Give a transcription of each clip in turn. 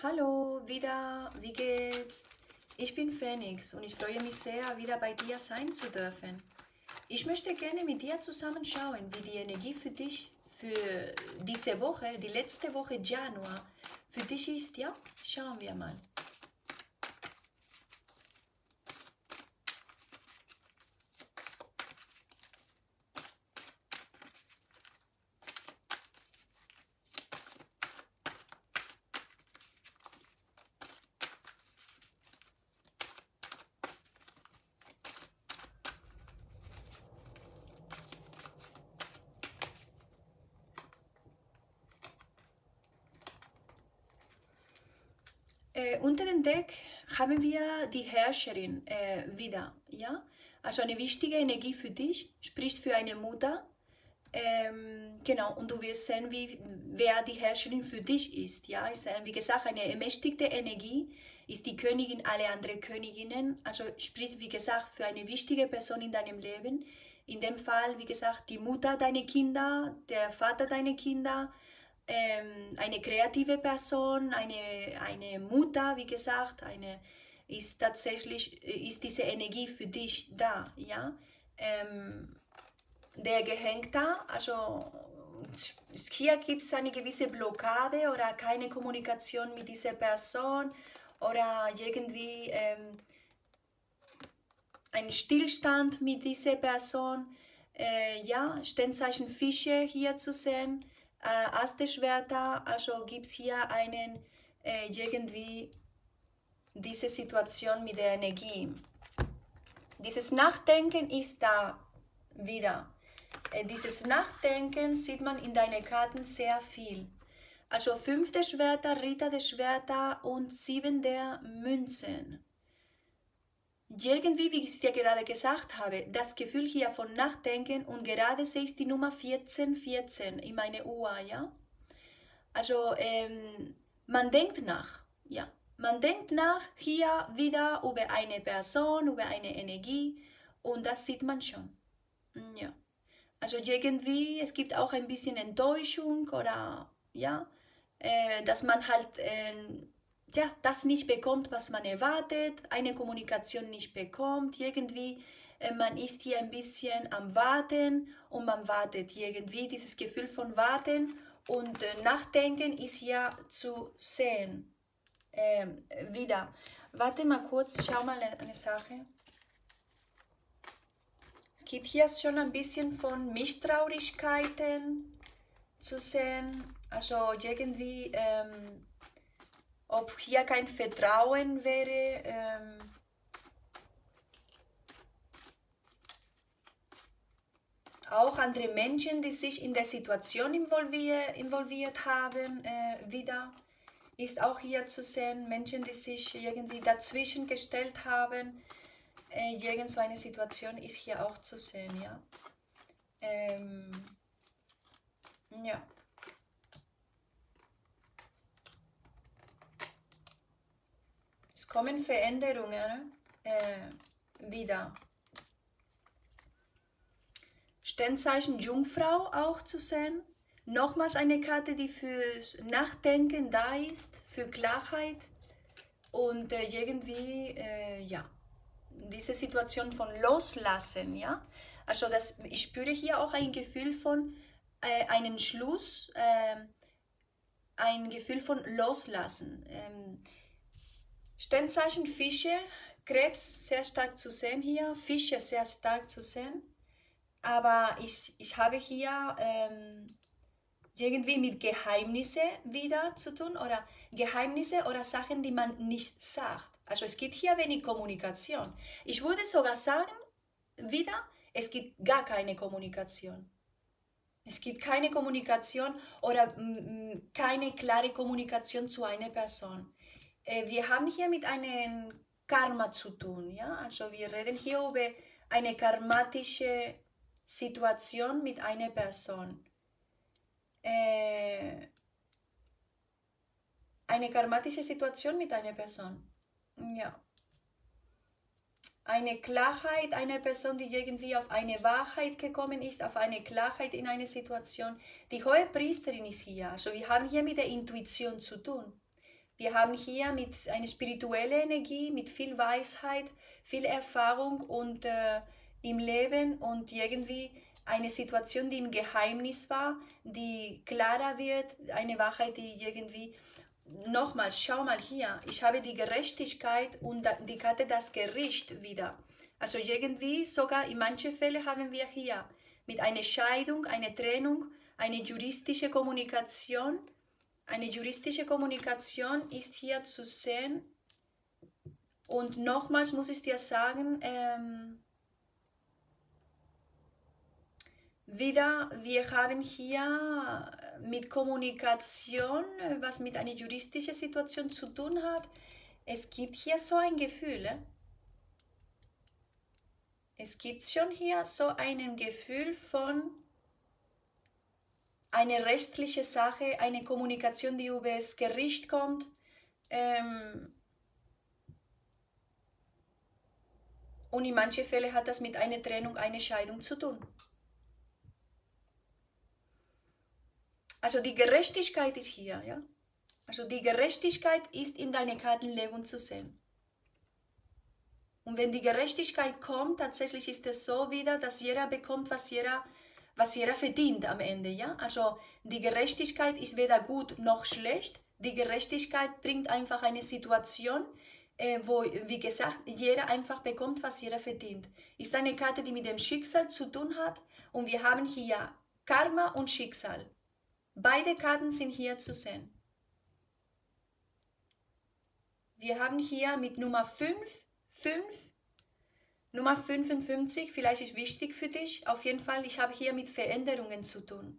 Hallo, wieder, wie geht's? Ich bin Phoenix und ich freue mich sehr, wieder bei dir sein zu dürfen. Ich möchte gerne mit dir zusammen schauen, wie die Energie für dich für diese Woche, die letzte Woche Januar, für dich ist, ja? Schauen wir mal. Unter dem Deck haben wir die Herrscherin wieder, ja? Also eine wichtige Energie für dich, spricht für eine Mutter. Genau, und du wirst sehen, wer die Herrscherin für dich ist. Ja, ist, wie gesagt, eine ermächtigte Energie, ist die Königin aller anderen Königinnen. Also spricht, wie gesagt, für eine wichtige Person in deinem Leben. In dem Fall, wie gesagt, die Mutter deiner Kinder, der Vater deiner Kinder, eine kreative Person, eine Mutter, wie gesagt, ist tatsächlich, ist diese Energie für dich da, ja. Der Gehängte, also hier gibt es eine gewisse Blockade oder keine Kommunikation mit dieser Person oder irgendwie ein Stillstand mit dieser Person. Ja, Sternzeichen Fische hier zu sehen. Aste-Schwerter, also gibt es hier irgendwie diese Situation mit der Energie. Dieses Nachdenken ist da wieder. Dieses Nachdenken sieht man in deinen Karten sehr viel. Also 5 der Schwerter, Ritter der Schwerter und 7 der Münzen. Irgendwie, wie ich es dir gerade gesagt habe, das Gefühl hier von Nachdenken und gerade sehe ich die Nummer 1414 in meiner Uhr, ja? Also man denkt nach, ja. Man denkt nach hier wieder über eine Person, über eine Energie und das sieht man schon, ja. Also irgendwie, es gibt auch ein bisschen Enttäuschung oder ja, dass man halt ja, das nicht bekommt, was man erwartet, eine Kommunikation nicht bekommt, irgendwie, man ist hier ein bisschen am Warten und man wartet irgendwie, dieses Gefühl von Warten und Nachdenken ist hier zu sehen. Wieder. Warte mal kurz, schau mal eine Sache. Es gibt hier schon ein bisschen von Misstraulichkeiten zu sehen, also irgendwie, ob hier kein Vertrauen wäre. Auch andere Menschen, die sich in der Situation involviert haben, wieder ist auch hier zu sehen. Menschen, die sich irgendwie dazwischen gestellt haben. Irgend so eine Situation ist hier auch zu sehen, ja. Ja. Es kommen Veränderungen wieder. Sternzeichen Jungfrau auch zu sehen. Nochmals eine Karte, die für Nachdenken da ist, für Klarheit und irgendwie, ja, diese Situation von Loslassen, ja. Also ich spüre hier auch ein Gefühl von einen Schluss, ein Gefühl von Loslassen. Sternzeichen Fische, Krebs sehr stark zu sehen hier, Fische sehr stark zu sehen. Aber ich habe hier irgendwie mit Geheimnisse wieder zu tun oder Geheimnisse oder Sachen, die man nicht sagt. Also es gibt hier wenig Kommunikation. Ich würde sogar sagen, wieder, es gibt gar keine Kommunikation. Es gibt keine Kommunikation oder keine klare Kommunikation zu einer Person. Wir haben hier mit einem Karma zu tun, ja? Also wir reden hier über eine karmatische Situation mit einer Person. Eine karmatische Situation mit einer Person. Ja. Eine Klarheit einer Person, die irgendwie auf eine Wahrheit gekommen ist, auf eine Klarheit in einer Situation. Die hohe Priesterin ist hier. Also wir haben hier mit der Intuition zu tun. Wir haben hier mit einer spirituellen Energie, mit viel Weisheit, viel Erfahrung und im Leben und irgendwie eine Situation, die im Geheimnis war, die klarer wird, eine Wahrheit, die irgendwie, nochmals, schau mal hier, ich habe die Gerechtigkeit und die Karte das Gericht wieder. Also irgendwie, sogar in manchen Fällen haben wir hier mit einer Scheidung, einer Trennung, eine juristische Kommunikation. Eine juristische Kommunikation ist hier zu sehen. Und nochmals muss ich dir sagen, wieder, wir haben hier mit Kommunikation, was mit einer juristischen Situation zu tun hat. Es gibt hier so ein Gefühl. Es gibt schon hier so ein Gefühl von eine rechtliche Sache, eine Kommunikation, die über das Gericht kommt. Und in manchen Fällen hat das mit einer Trennung, einer Scheidung zu tun. Also die Gerechtigkeit ist hier, ja. Also die Gerechtigkeit ist in deiner Kartenlegung zu sehen. Und wenn die Gerechtigkeit kommt, tatsächlich ist es so wieder, dass jeder bekommt, was jeder verdient am Ende, ja. Also die Gerechtigkeit ist weder gut noch schlecht. Die Gerechtigkeit bringt einfach eine Situation, wo, wie gesagt, jeder einfach bekommt, was jeder verdient. Ist eine Karte, die mit dem Schicksal zu tun hat. Und wir haben hier Karma und Schicksal. Beide Karten sind hier zu sehen. Wir haben hier mit Nummer 5, Nummer 55, vielleicht ist wichtig für dich. Auf jeden Fall, ich habe hier mit Veränderungen zu tun.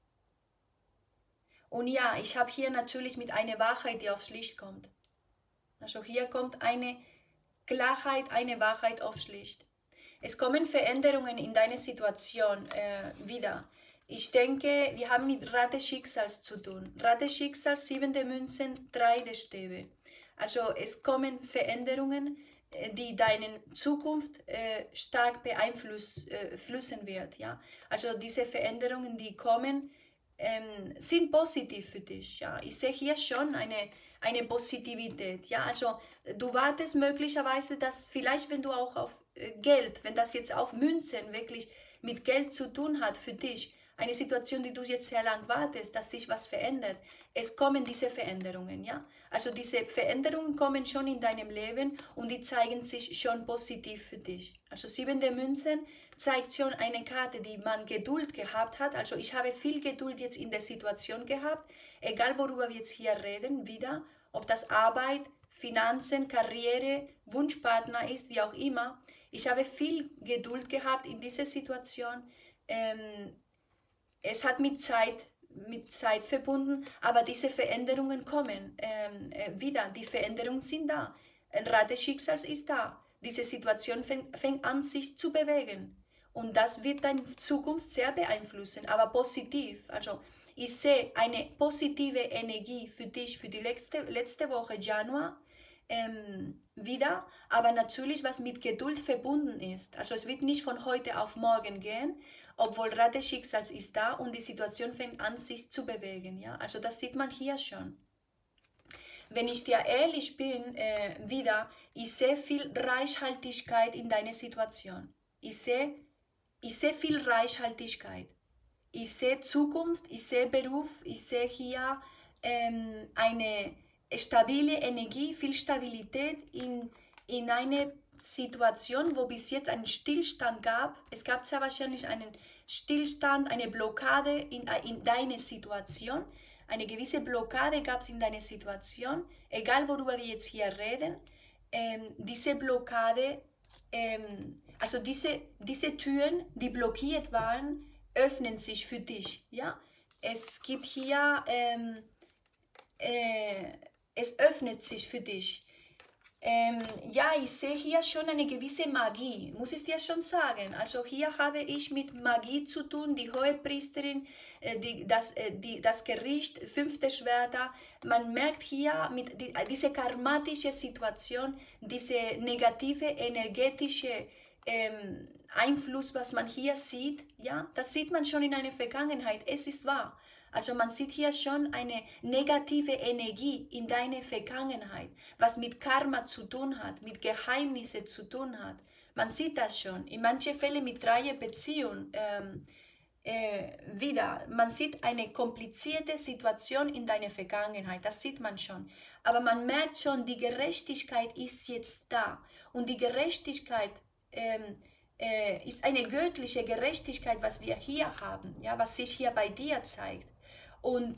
Und ja, ich habe hier natürlich mit einer Wahrheit, die aufs Licht kommt. Also hier kommt eine Klarheit, eine Wahrheit aufs Licht. Es kommen Veränderungen in deine Situation wieder. Ich denke, wir haben mit Rad des Schicksals zu tun. Rad des Schicksals, 7 der Münzen, 3 der Stäbe. Also es kommen Veränderungen, die deine Zukunft stark beeinflussen wird. Ja? Also diese Veränderungen, die kommen, sind positiv für dich. Ja? Ich sehe hier schon eine Positivität. Ja? Also du wartest möglicherweise, dass vielleicht, wenn du auch auf Geld, wenn das jetzt auf Münzen wirklich mit Geld zu tun hat für dich, eine Situation, die du jetzt sehr lang wartest, dass sich was verändert. Es kommen diese Veränderungen, ja. Also diese Veränderungen kommen schon in deinem Leben und die zeigen sich schon positiv für dich. Also 7 der Münzen zeigt schon eine Karte, die man Geduld gehabt hat. Also ich habe viel Geduld jetzt in der Situation gehabt, egal worüber wir jetzt hier reden, wieder, ob das Arbeit, Finanzen, Karriere, Wunschpartner ist, wie auch immer. Ich habe viel Geduld gehabt in dieser Situation. Es hat mit Zeit verbunden, aber diese Veränderungen kommen wieder. Die Veränderungen sind da. Ein Rad des Schicksals ist da. Diese Situation fängt an, sich zu bewegen. Und das wird deine Zukunft sehr beeinflussen, aber positiv. Also ich sehe eine positive Energie für dich, für die letzte Woche Januar wieder, aber natürlich, was mit Geduld verbunden ist. Also es wird nicht von heute auf morgen gehen, obwohl Rad des Schicksals ist da und die Situation fängt an, sich zu bewegen. Ja? Also das sieht man hier schon. Wenn ich dir ehrlich bin, wieder, ich sehe viel Reichhaltigkeit in deiner Situation. Ich sehe viel Reichhaltigkeit. Ich sehe Zukunft, ich sehe Beruf, ich sehe hier eine stabile Energie, viel Stabilität in eine Situation, wo bis jetzt ein Stillstand gab. Es gab sehr wahrscheinlich einen Stillstand, eine Blockade in deiner Situation. Eine gewisse Blockade gab es in deiner Situation, egal worüber wir jetzt hier reden. Diese Blockade, also diese Türen, die blockiert waren, öffnen sich für dich. Ja? Es gibt hier, es öffnet sich für dich. Ja, ich sehe hier schon eine gewisse Magie, muss ich dir schon sagen. Also hier habe ich mit Magie zu tun, die Hohepriesterin, das Gericht, 5. Schwerter. Man merkt hier diese karmatische Situation, diese negative energetische Einfluss, was man hier sieht, ja, das sieht man schon in einer Vergangenheit, es ist wahr. Also man sieht hier schon eine negative Energie in deiner Vergangenheit, was mit Karma zu tun hat, mit Geheimnissen zu tun hat. Man sieht das schon. In manchen Fällen mit Dreierbeziehungen wieder. Man sieht eine komplizierte Situation in deiner Vergangenheit, das sieht man schon. Aber man merkt schon, die Gerechtigkeit ist jetzt da. Und die Gerechtigkeit ist eine göttliche Gerechtigkeit, was wir hier haben, ja, was sich hier bei dir zeigt. Und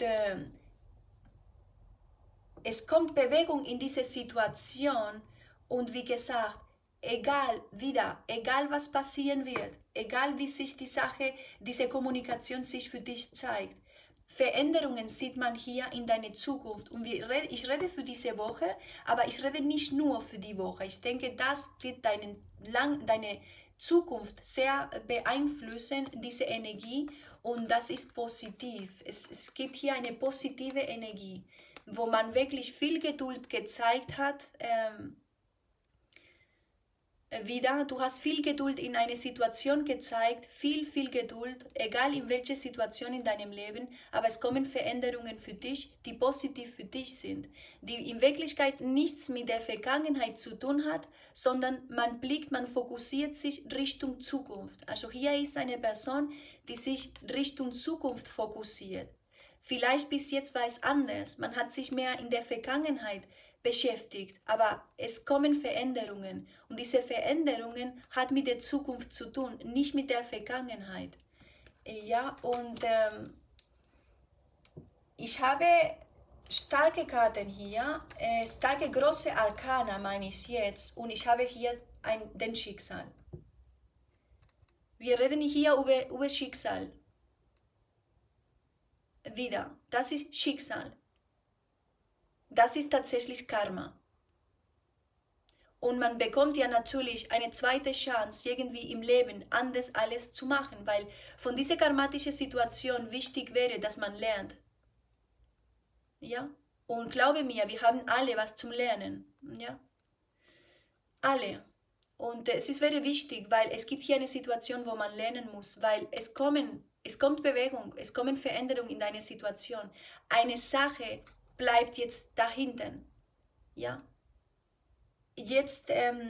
es kommt Bewegung in diese Situation und wie gesagt, egal was passieren wird, egal wie sich die Sache, diese Kommunikation sich für dich zeigt, Veränderungen sieht man hier in deiner Zukunft. Und ich rede für diese Woche, aber ich rede nicht nur für die Woche. Ich denke, das wird deine Zukunft sehr beeinflussen, diese Energie. Und das ist positiv. Es gibt hier eine positive Energie, wo man wirklich viel Geduld gezeigt hat. Wieder, du hast viel Geduld in eine Situation gezeigt, viel Geduld, egal in welcher Situation in deinem Leben, aber es kommen Veränderungen für dich, die positiv für dich sind, die in Wirklichkeit nichts mit der Vergangenheit zu tun hat, sondern man blickt, man fokussiert sich Richtung Zukunft. Also hier ist eine Person, die sich Richtung Zukunft fokussiert. Vielleicht bis jetzt war es anders, man hat sich mehr in der Vergangenheit beschäftigt, aber es kommen Veränderungen und diese Veränderungen hat mit der Zukunft zu tun, nicht mit der Vergangenheit. Ja, und ich habe starke Karten hier, starke große Arkana meine ich jetzt und ich habe hier den Schicksal. Wir reden hier über Schicksal. Wieder, das ist Schicksal. Das ist tatsächlich Karma. Und man bekommt ja natürlich eine zweite Chance, irgendwie im Leben anders alles zu machen, weil von dieser karmatischen Situation wichtig wäre, dass man lernt. Ja? Und glaube mir, wir haben alle was zum Lernen. Ja? Alle. Und es ist sehr wichtig, weil es gibt hier eine Situation, wo man lernen muss, weil es kommt Bewegung, es kommen Veränderungen in deiner Situation. Eine Sache bleibt jetzt dahinter. Ja? Jetzt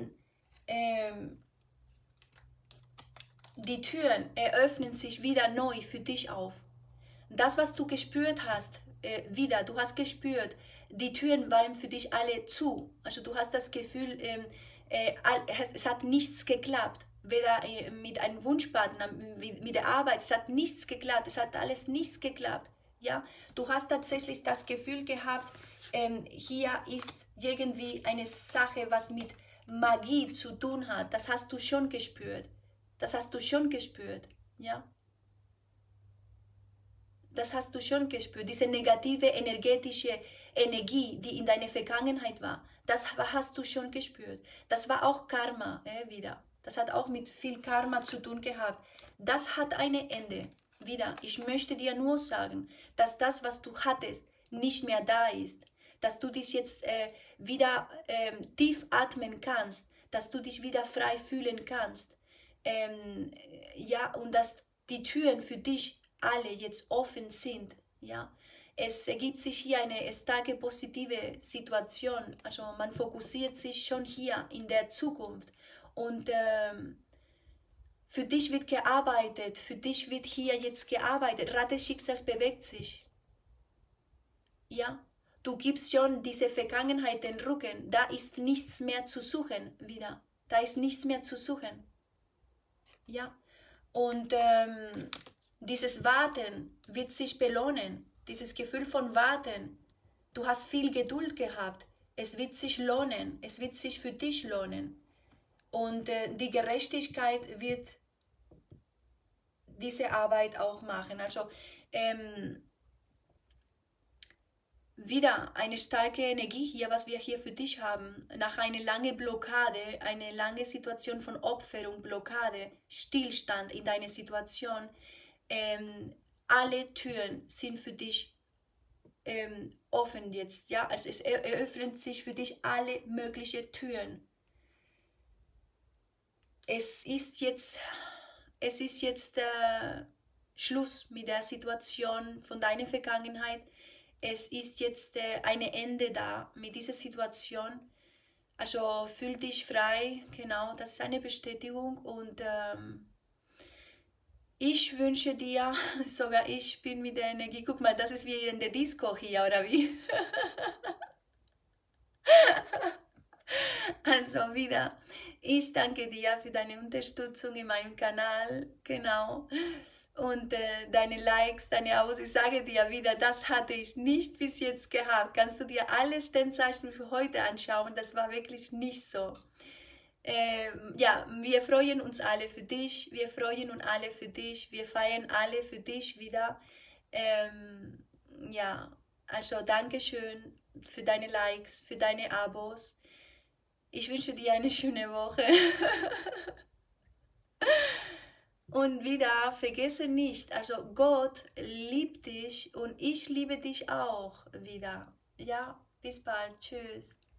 die Türen eröffnen sich wieder neu für dich auf. Das, was du gespürt hast, du hast gespürt, die Türen waren für dich alle zu. Also du hast das Gefühl, es hat nichts geklappt. Weder mit einem Wunschpartner, mit der Arbeit, es hat nichts geklappt, es hat alles nichts geklappt. Ja, du hast tatsächlich das Gefühl gehabt, hier ist irgendwie eine Sache, was mit Magie zu tun hat. Das hast du schon gespürt. Das hast du schon gespürt. Ja. Das hast du schon gespürt. Diese negative energetische Energie, die in deiner Vergangenheit war, das hast du schon gespürt. Das war auch Karma wieder. Das hat auch mit viel Karma zu tun gehabt. Das hat ein Ende. Wieder, ich möchte dir nur sagen, dass das, was du hattest, nicht mehr da ist. Dass du dich jetzt wieder tief atmen kannst, dass du dich wieder frei fühlen kannst. Ja, und dass die Türen für dich alle jetzt offen sind. Ja. Es ergibt sich hier eine starke positive Situation. Also man fokussiert sich schon hier in der Zukunft. Und für dich wird gearbeitet, für dich wird hier jetzt gearbeitet. Rad des Schicksals bewegt sich. Ja, du gibst schon diese Vergangenheit den Rücken. Da ist nichts mehr zu suchen wieder. Da ist nichts mehr zu suchen. Ja, und dieses Warten wird sich belohnen. Dieses Gefühl von Warten. Du hast viel Geduld gehabt. Es wird sich lohnen. Es wird sich für dich lohnen. Und die Gerechtigkeit wird diese Arbeit auch machen. Also wieder eine starke Energie hier, was wir hier für dich haben. Nach einer langen Blockade, eine lange Situation von Opferung, Blockade, Stillstand in deiner Situation. Alle Türen sind für dich offen jetzt. Ja? Also es eröffnen sich für dich alle möglichen Türen. Es ist jetzt Schluss mit der Situation von deiner Vergangenheit. Es ist jetzt ein Ende da mit dieser Situation. Also fühl dich frei, genau, das ist eine Bestätigung und ich wünsche dir, sogar ich bin mit der Energie, guck mal, das ist wie in der Disco hier, oder wie? Also wieder, ich danke dir für deine Unterstützung in meinem Kanal, genau. Und deine Likes, deine Abos, ich sage dir wieder, das hatte ich nicht bis jetzt gehabt. Kannst du dir alle Sternzeichen für heute anschauen, das war wirklich nicht so. Ja, wir freuen uns alle für dich, wir freuen uns alle für dich, wir feiern alle für dich wieder. Ja, also Dankeschön für deine Likes, für deine Abos. Ich wünsche dir eine schöne Woche. Und wieder, vergesse nicht, also Gott liebt dich und ich liebe dich auch wieder. Ja, bis bald. Tschüss.